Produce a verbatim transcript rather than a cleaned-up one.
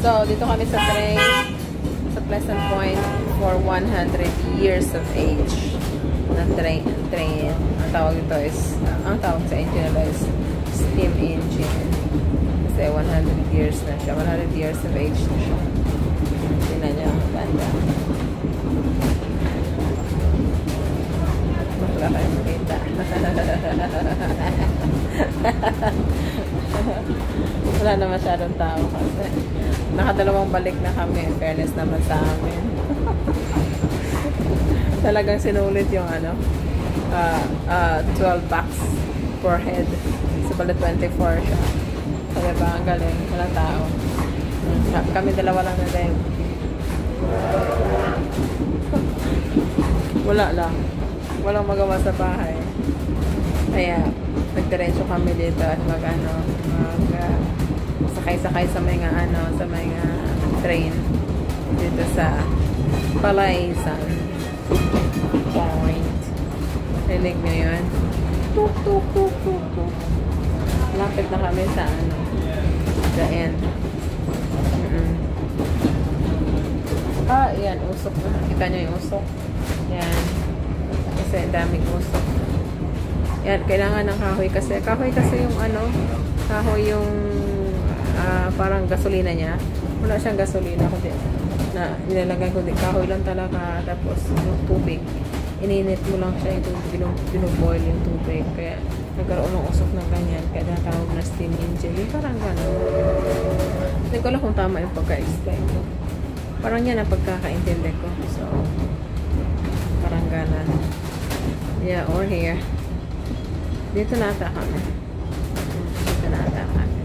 So, dito kami sa train sa Pleasant Point for one hundred years of age na train. train. Ang tawag ito is, uh, ang tawag sa engine nila is steam engine. Kasi one hundred years na siya. one hundred years of age na siya. Tingnan niya ang ganda. Wala kayo makita. Wala na masyadong tao kasi nakadalawang balik na kami. Fairness naman sa amin. Talagang sinulit yung ano uh, uh, twelve packs per head. So pala twenty-four siya. So diba, ang galing. Walang tao. Kami dalawa lang na din. Wala lang. Walang magawa sa bahay. Kaya nagdiretso kami dito at mag ano mag uh, sakay-sakay sa mga ano sa mga train dito sa Pleasant Point. Rinig nyo yun? Tuk tuk tuk tuk tuk. Lapit na kami sa ano the end. Mm -mm. Ah, yan, usok na. Kita nyo yung usok. Yan. Kasi daming usok. Yan, kailangan ng kahoy kasi. Kahoy kasi yung ano, kahoy yung uh, parang gasolina niya. Wala siyang gasolina kundi na nilalagay ko din. Kahoy lang talaga. Tapos yung tubig. Ininit mo lang siya yung tubig. Binuboil yung tubig. Kaya nagkaroon ng usok na ganyan. Kaya natawag na steam engine. Yung parang gano'n. Hindi ko lang kung tama yung pagka-explain ko. Parang yan ang pagkakaintindi ko. So, parang gano'n. Yeah, or here. Dito na ata kami. Dito na ata kami.